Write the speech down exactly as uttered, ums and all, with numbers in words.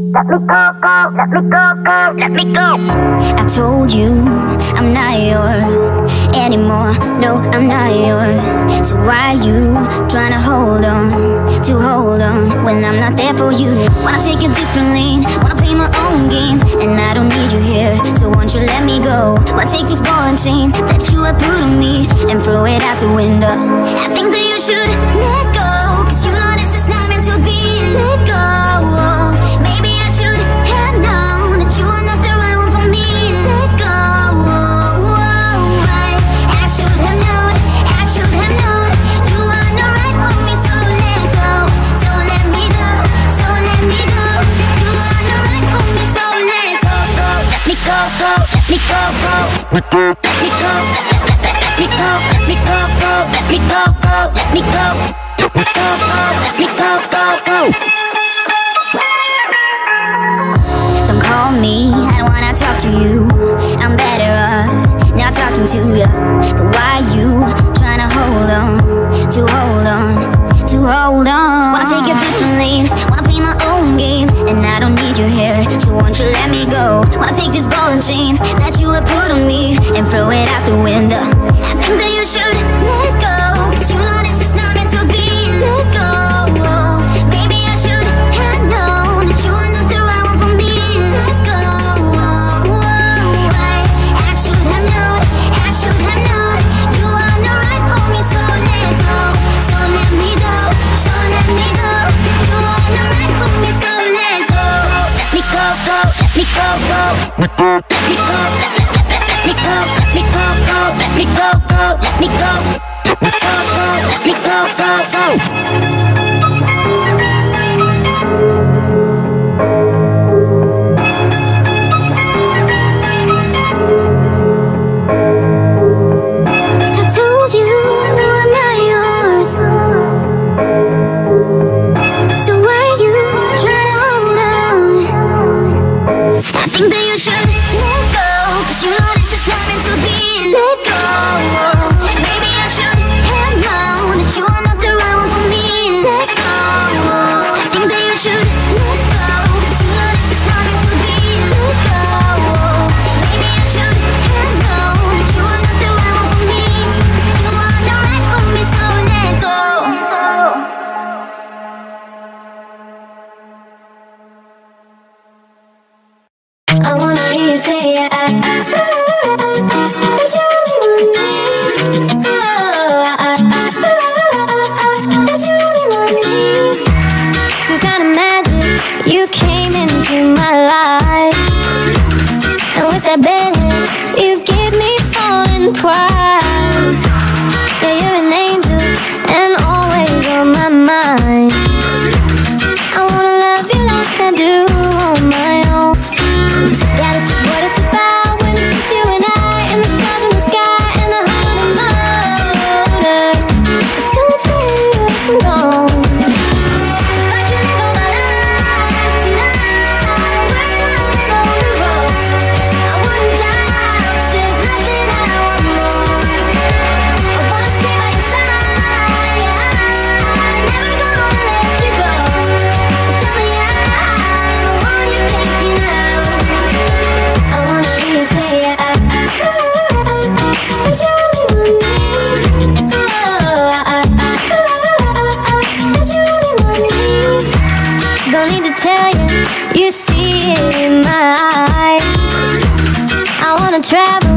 Let me go, go, let me go, go, let me go. I told you I'm not yours anymore. No, I'm not yours. So why you trying to hold on, to hold on when I'm not there for you? Wanna take a different lane, wanna play my own game, and I don't need you here, so won't you let me go? Wanna take this ball and chain that you have put on me and throw it out the window. I think that you should let go, cause you know this is not meant to be. Let go. Maybe I should have known that you are not the right one for me. Let go. I, I should have known, I should have known you are not right for me, so let go. So let me go, so let me go. You are not right for me, so let go, go. Let me go, go, let me go, go. Let me go, let me go, let me go, go. Let me go, go, let me go. Let me go, go, let me go, go, go. Don't call me, I don't wanna talk to you. I'm better off not talking to you. But why you trying to hold on, to hold on, to hold on? Wanna take a different lane, wanna play my own game, and I don't need you here, so won't you let me go? Wanna take this ball and chain that you have put on me and throw it out the window. I think that you should let go, cause you know this is not meant to be. Let go. Maybe I should have known that you are not the right one for me. Let go. I, I should have known, I should have known you are not right for me, so let go. So let me go, so let me go. You are not right for me, so let go. Let me go, go, let me go, go. Let me go, let, let, let, let, let me go, let me go, go. Let me go, go, let me go. Let me go, go, let me go, go, go. I think that you should let go, cause you know this is not meant to be. Let go. Maybe I should have known that you are not the right one for me. Let go. I think that you should let go, cause you know this is not meant to be. Let go. Maybe I should have known that you are not the right one for me. You are not right for me, so let go. I wanna hear you say yeah, I, I, I, I, that you only want me. Oh, I, I, I, I, that you only want me. Some kind of magic, you came into my life, and with that bed hit, you gave me falling twice. Yeah, you're an angel, and always on my mind. I wanna love you like I do on my own. Yeah, this is what it's about when it's just you and I, and the stars in the sky, and the heart on my motor. It's so much better if I'm gone. If I could live all my life tonight, we're on the road. I wouldn't die, 'cause there's nothing I want more. I wanna stay by your side, I'm never gonna let you go. Tell me I'm the one you're thinking of. I wanna hear you say yeah, I, I, I, that you only want me. Oh, I, I, I, that you only want me. Don't need to tell you, you see it in my eyes. I wanna travel